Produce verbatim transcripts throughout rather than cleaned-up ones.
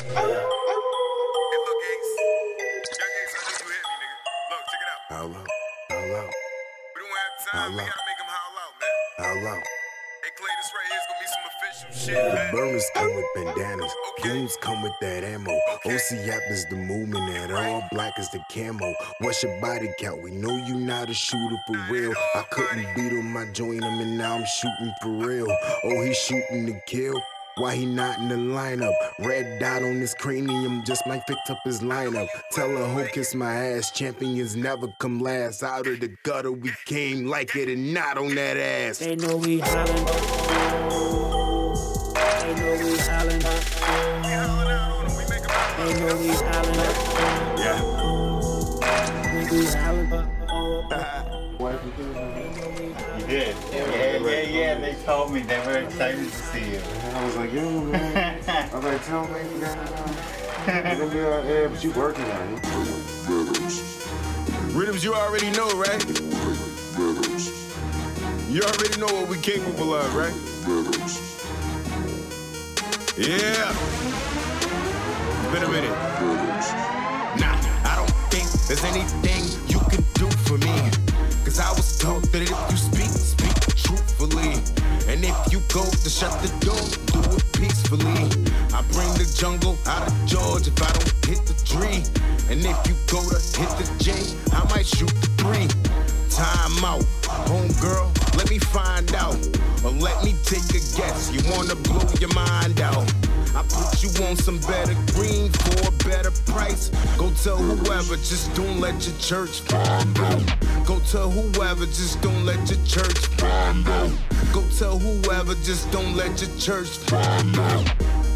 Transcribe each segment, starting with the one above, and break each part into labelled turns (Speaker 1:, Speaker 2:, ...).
Speaker 1: look, Ace. Young Ace, I know you hear me, nigga. Look, check it out.
Speaker 2: Holla, holla,
Speaker 1: We don't have time. We
Speaker 2: Holla.
Speaker 1: gotta make him howl out, man.
Speaker 2: holla.
Speaker 1: Hey, Clay, this right here is gonna be some official shit,
Speaker 2: The
Speaker 1: man.
Speaker 2: burners come with bandanas,
Speaker 1: Okay.
Speaker 2: goons come with that ammo.
Speaker 1: Okay.
Speaker 2: O C App is the movement, and all black is the camo. What's your body count? We know you not a shooter for real. I couldn't beat him, I joined him, and now I'm shooting for real. Oh, he's shooting to kill. Why he not in the lineup? Red dot on his cranium, just might fix up his lineup. Tell her who kiss my ass. Champions never come last. Out of the gutter we came, like it or not on that ass.
Speaker 3: They know we hollin'. They know we hollin'.
Speaker 1: We howling out on him. We make him howl
Speaker 3: They
Speaker 1: out.
Speaker 3: know we hollin'.
Speaker 2: Yeah.
Speaker 3: We be hollin'.
Speaker 4: Yeah, yeah, yeah, yeah. They told me they were excited to see you.
Speaker 5: I was like, yo, man. I was like, tell me you got You're gonna be out there, but you working on it.
Speaker 2: Rhythms you already know, right? You already know what we capable of, right? Yeah. It's been a minute. Nah, I don't think there's anything you can do for me. Cause I was taught that if you speak, speak truthfully. And if you go to shut the door, do it peacefully. I bring the jungle out of Georgia if I don't hit the tree. And if you go to hit the J, I might shoot the three. Time out, homegirl, let me find out. Or let me take a guess, you wanna blow your mind out. I put you on some better green for a better price. Go tell whoever, just don't let your church find out. Go tell whoever, just don't let your church find out. Go tell whoever, just don't let your church find out.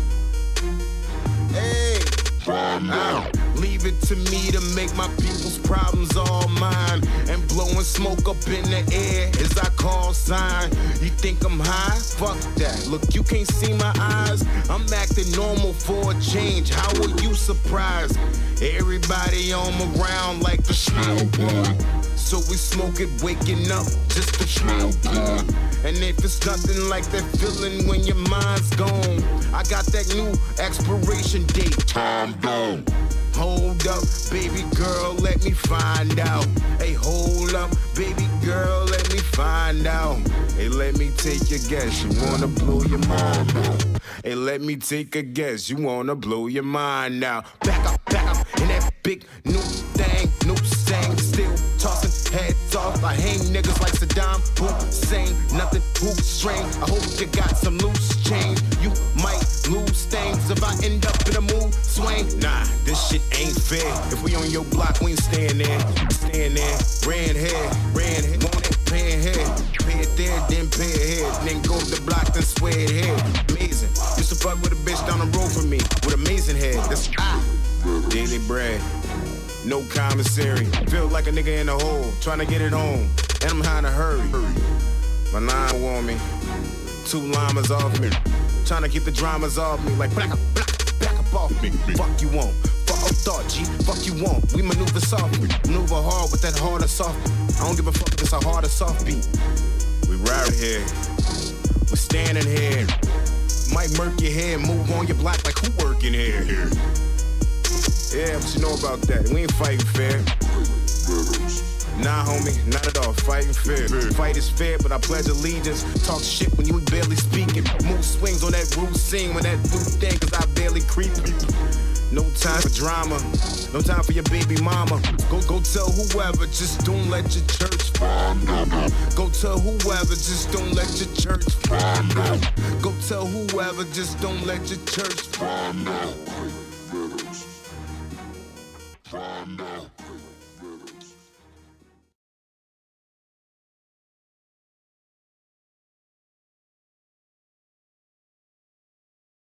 Speaker 2: Hey, find out. Leave it to me to make my people's problems all mine. And blowing smoke up in the air as I call sign. You think I'm high? Fuck that. Look, you can't see my eyes. I'm acting normal for a change. How are you surprised? Everybody on my round like the smell boy. So we smoke it, waking up just to smell good. And if it's nothing like that feeling when your mind's gone, I got that new expiration date. Time gone. Hold up, baby girl, let me find out. Hey, hold up, baby girl, let me find out. Hey, let me take a guess, you wanna blow your mind out. Hey, let me take a guess, you wanna blow your mind out. Back up, back up, in that big new thing, new thing, still tossing heads off. I hang niggas like Saddam Hussein, nothing hoop string. I hope you got some loose change. You might lose things if I end up in a mood swing. Nah, this shit ain't fair. If we on your block, we ain't staying there. Staying there, ran head, ran head, want it, pay it here. Pay it there, then pay it here. Then go to the block, then swear it here. Amazing. Used to fuck with a bitch down the road from me with amazing head. That's ah, daily bread. No commissary. Feel like a nigga in a hole, trying to get it home. And I'm trying to hurry. My line want me. Two llamas off me. Trying to keep the dramas off me. Like back up, back, back up off me. Fuck you want. Fuck up thought, G. Fuck you want. We maneuver softly. Maneuver hard with that hard or soft. I don't give a fuck if it's a hard or soft beat. We ride here. We standing here. Might murk your head, move on your block like who working here? Yeah, but you know about that. We ain't fighting fair. Nah, homie, not at all. Fighting fair. Fight is fair, but I pledge allegiance. Talk shit when you barely speaking. Move swings on that roof scene when that new thing, cause I barely creep. No time for drama. No time for your baby mama. Go, go tell whoever, just don't let your church find out. Go tell whoever, just don't let your church find out. Go tell whoever, just don't let your church find out. Find out.